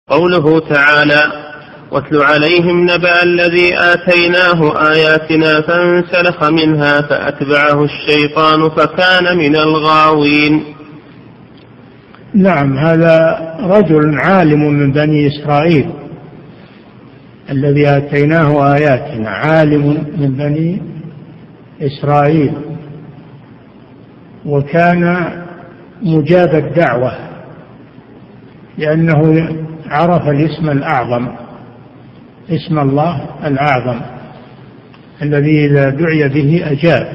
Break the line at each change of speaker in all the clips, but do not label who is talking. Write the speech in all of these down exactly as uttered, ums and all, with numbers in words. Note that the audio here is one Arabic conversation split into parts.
قوله تعالى: واتل عليهم نبأ الذي آتيناه آياتنا فانسلخ منها فأتبعه الشيطان فكان من الغاوين.
نعم، هذا رجل عالم من بني إسرائيل الذي آتيناه آياتنا، عالم من بني إسرائيل، وكان مجاب الدعوة لأنه عرف الاسم الأعظم، اسم الله الأعظم الذي إذا دعي به أجاب،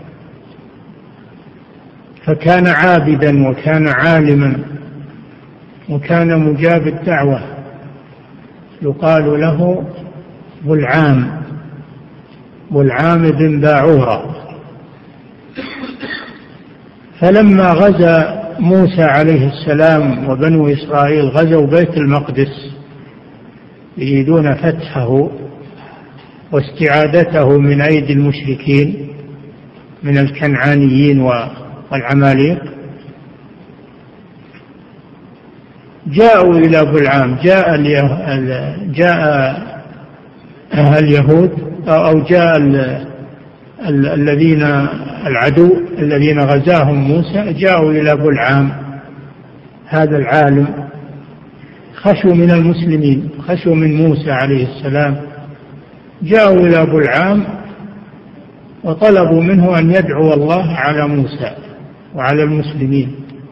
فكان عابدا وكان عالما وكان مجاب الدعوة، يقال له بلعام بلعام بن باعورة. فلما غزا موسى عليه السلام وبنو إسرائيل غزوا بيت المقدس يريدون فتحه واستعادته من أيدي المشركين من الكنعانيين والعماليق، جاءوا إلى بلعام، جاء جاء اليهود أو جاء الذين العدو الذين غزاهم موسى، جاءوا إلى بلعام هذا العالم، خشوا من المسلمين، خشوا من موسى عليه السلام، جاءوا إلى بلعام وطلبوا منه أن يدعو الله على موسى وعلى المسلمين،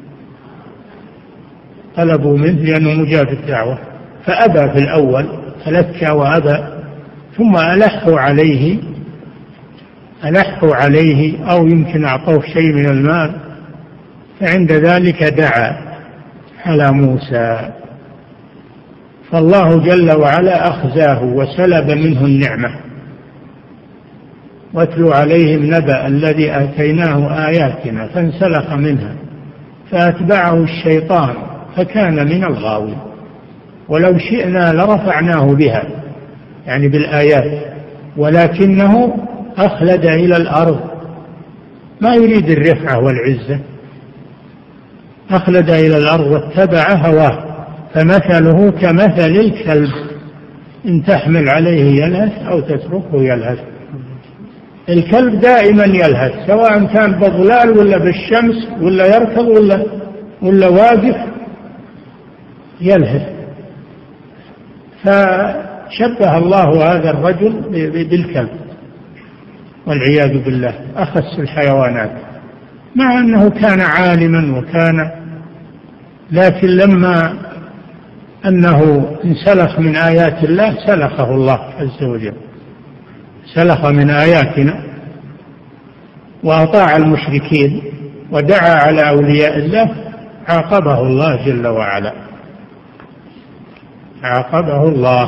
طلبوا منه لأنه مجاب الدعوة، فأبى في الأول، تلكى وأبى، ثم ألحوا عليه ألحوا عليه أو يمكن أعطوه شيء من المال، فعند ذلك دعا على موسى، فالله جل وعلا أخزاه وسلب منه النعمة. واتل عليهم نبأ الذي آتيناه آياتنا فانسلخ منها فأتبعه الشيطان فكان من الغاوين. ولو شئنا لرفعناه بها، يعني بالآيات، ولكنه أخلد إلى الأرض، ما يريد الرفعة والعزة، أخلد إلى الأرض واتبع هواه، فمثله كمثل الكلب إن تحمل عليه يلهث أو تتركه يلهث. الكلب دائما يلهث، سواء كان بظلال ولا بالشمس ولا يركض ولا ولا واقف يلهث. فشبه الله هذا الرجل بالكلب والعياذ بالله، أخس الحيوانات، مع أنه كان عالما وكان، لكن لما أنه انسلخ من آيات الله سلخه الله عز وجل، سلخ من آياتنا وأطاع المشركين ودعا على أولياء الله، عاقبه الله جل وعلا، عاقبه الله.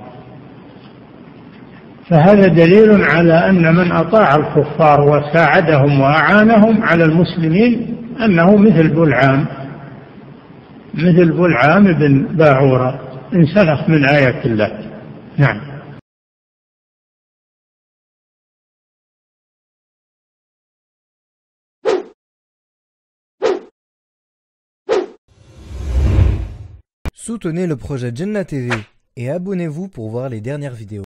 فهذا دليل على أن من أطاع الكفار وساعدهم وأعانهم على المسلمين أنه مثل بلعام مثل بلعام بن باعورة انسلخ من آيات الله. نعم.
Soutenez le projet Jannah T V et abonnez-vous pour voir les dernières vidéos.